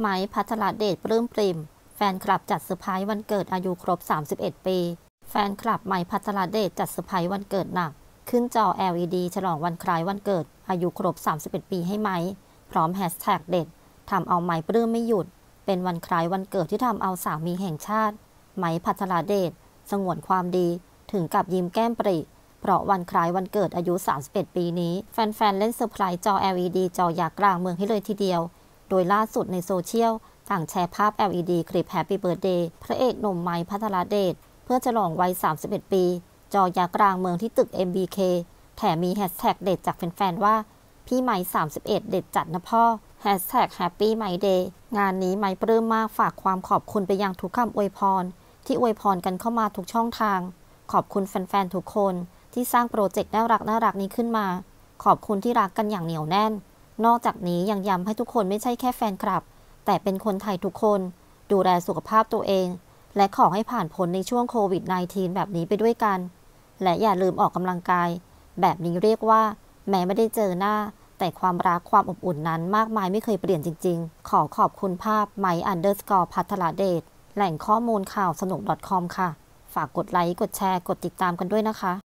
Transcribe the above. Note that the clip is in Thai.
ไม้พัทรเดชปลื้มปริ่มแฟนคลับจัดเซอร์ไพรส์วันเกิดอายุครบ31 ปีแฟนคลับไม้พัทรเดชจัดเซอร์ไพรส์วันเกิดหนักขึ้นจอ LED ฉลองวันคล้ายวันเกิดอายุครบ31 ปีให้ไม้พร้อมแฮชแท็กเด็ดทำเอาไม้ปลื้มไม่หยุดเป็นวันคล้ายวันเกิดที่ทำเอาสามีแห่งชาติไม้พัทรเดชสงวนความดีถึงกับยิ้มแก้มปริเพราะวันคล้ายวันเกิดอายุ31 ปีนี้แฟนๆเล่นเซอร์ไพรส์จอ LED จอยักษ์กลางเมืองให้เลยทีเดียวโดยล่าสุดในโซเชียลต่างแชร์ภาพ LED คลิป Happy Birthday พระเอกหนุ่มไม้พัทรเดชเพื่อฉลองวัย31 ปีจอยักษ์กลางเมืองที่ตึก MBK แถมมีแฮชแท็กเด็ดจากแฟนๆว่าพี่ไม้31เด็ดจัดนะพ่อแฮชแท็ก Happy My Day งานนี้ไม้ปลื้มมากฝากความขอบคุณไปยังทุกคำอวยพรที่อวยพรกันเข้ามาทุกช่องทางขอบคุณแฟนๆทุกคนที่สร้างโปรเจกต์น่ารักนี้ขึ้นมาขอบคุณที่รักกันอย่างเหนียวแน่นนอกจากนี้ยังย้ำให้ทุกคนไม่ใช่แค่แฟนคลับแต่เป็นคนไทยทุกคนดูแลสุขภาพตัวเองและขอให้ผ่านพ้นในช่วงโควิด -19 แบบนี้ไปด้วยกันและอย่าลืมออกกำลังกายแบบนี้เรียกว่าแม้ไม่ได้เจอหน้าแต่ความรักความอบอุ่นนั้นมากมายไม่เคยเปลี่ยนจริงๆขอบคุณภาพไมค์_พัทรเดชแหล่งข้อมูลข่าวสนุก .com ค่ะฝากกดไลค์กดแชร์กดติดตามกันด้วยนะคะ